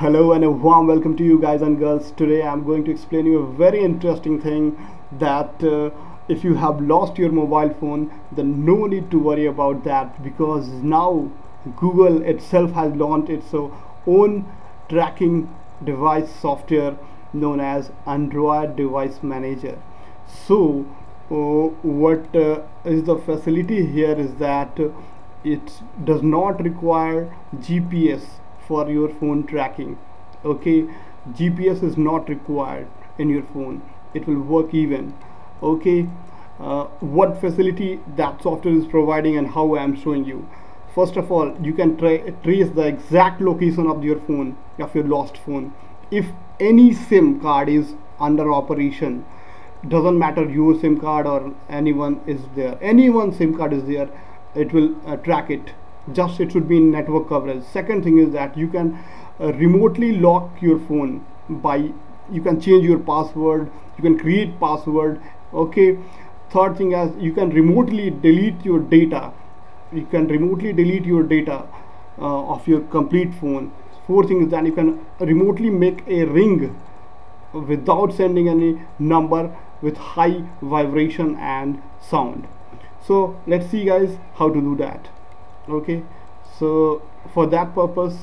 Hello and a warm welcome to you guys and girls. Today I'm going to explain you a very interesting thing that if you have lost your mobile phone, then no need to worry about that, because now Google itself has launched its own tracking device software known as Android Device Manager. So what is the facility here is that it does not require GPS for your phone tracking. Okay, GPS is not required in your phone, it will work even. Okay, what facility that software is providing and how I am showing you. First of all, you can trace the exact location of your phone, of your lost phone. If any SIM card is under operation, doesn't matter your SIM card or anyone is there, anyone SIM card is there, it will track it. Just it should be in network coverage. Second thing is that you can remotely lock your phone by, you can change your password, you can create password. Okay, third thing is you can remotely delete your data, you can remotely delete your data of your complete phone. Fourth thing is that you can remotely make a ring without sending any number with high vibration and sound. So let's see guys how to do that. Okay, so for that purpose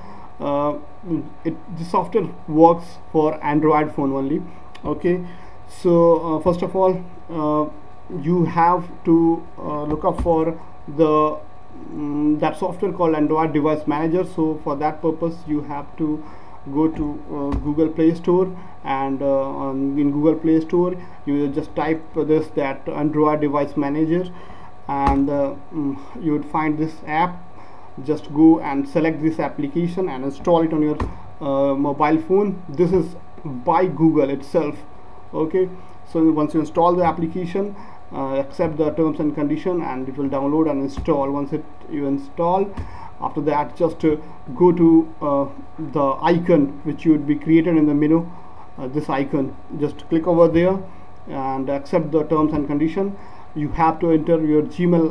the software works for Android phone only. Okay, so first of all you have to look up for the that software called Android Device Manager. So for that purpose you have to go to Google Play Store, and in Google Play Store you just type this, that Android Device Manager, and you would find this app. Just go and select this application and install it on your mobile phone. This is by Google itself. Okay, so once you install the application, accept the terms and condition, and it will download and install. Once you install, after that just go to the icon which you would be created in the menu, this icon, just click over there and accept the terms and condition. You have to enter your Gmail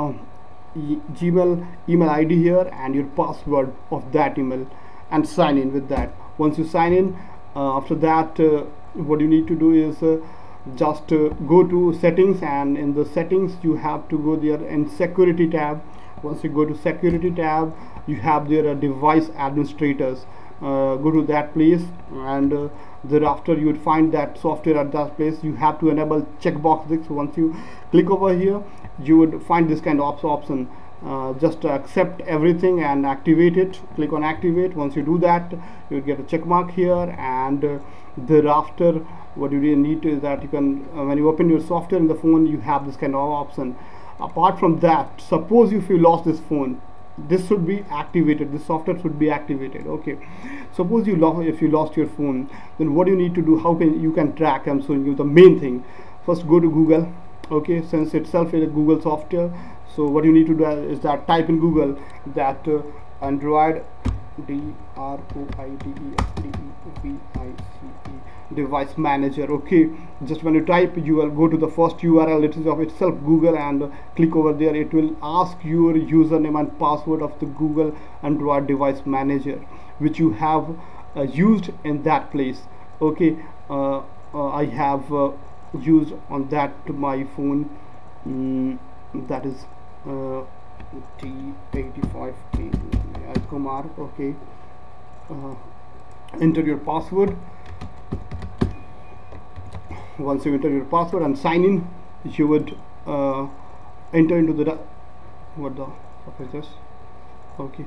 email ID here and your password of that email and sign in with that. Once you sign in, after that what you need to do is just go to settings, and in the settings you have to go there in security tab. Once you go to security tab, you have there device administrators. Go to that place, and thereafter you would find that software at that place. You have to enable checkbox this. So once you click over here, you would find this kind of option. Just accept everything and activate it. Click on activate. Once you do that, you will get a check mark here, and thereafter what you really need to is that you can when you open your software in the phone, you have this kind of option. Apart from that, suppose if you lost this phone, this should be activated, this software should be activated. Okay, suppose if you lost your phone, then what you need to do, how can you can track. I'm showing you the main thing. First go to Google. Okay, since itself is a Google software, so what you need to do is that type in Google that Android Device Manager. Okay, just when you type, you will go to the first URL, it is of itself Google, and click over there. It will ask your username and password of the Google Android Device Manager which you have used in that place. Okay, I have used on that my phone, that is T85K Kumar. Okay, enter your password. Once you enter your password and sign in, you would enter into the what is this. Okay,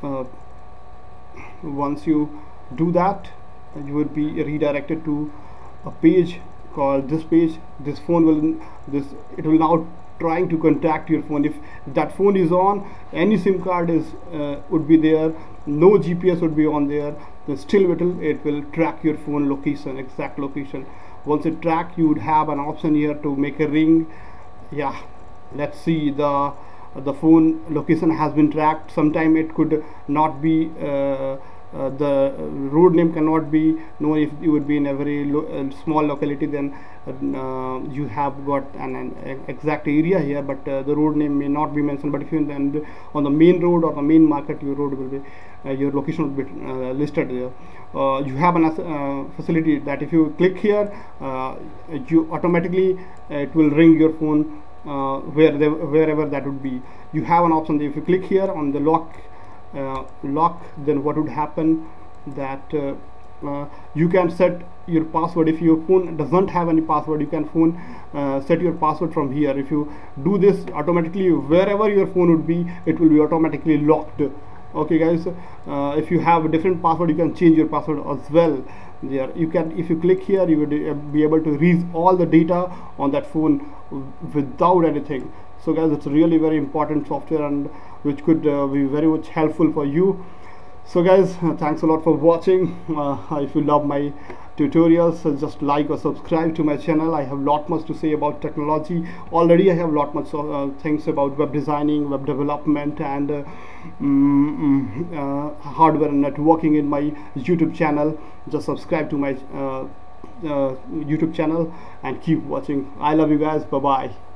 once you do that, you would be redirected to a page called this page. This phone will it will now trying to contact your phone. If that phone is on, any SIM card is would be there, no GPS would be on there, then still it will track your phone location, exact location. Once it track, you would have an option here to make a ring. Yeah, let's see, the phone location has been tracked. Sometime it could not be the road name cannot be known. If you would be in a very small locality, then you have got an exact area here, but the road name may not be mentioned. But if you on the main road or the main market, your road will be your location will be listed there. You have an facility that if you click here, you automatically it will ring your phone wherever that would be. You have an option that if you click here on the lock, then what would happen that you can set your password. If your phone doesn't have any password, you can set your password from here. If you do this automatically, wherever your phone would be, it will be automatically locked. Okay guys, if you have a different password, you can change your password as well. There you can, if you click here, you would be able to read all the data on that phone without anything. So guys, it's really very important software, and which could be very much helpful for you. So guys, thanks a lot for watching. If you love my tutorials, just like or subscribe to my channel. I have lot much to say about technology. Already I have lot much things about web designing, web development, and hardware and networking in my YouTube channel. Just subscribe to my YouTube channel and keep watching. I love you guys. Bye bye.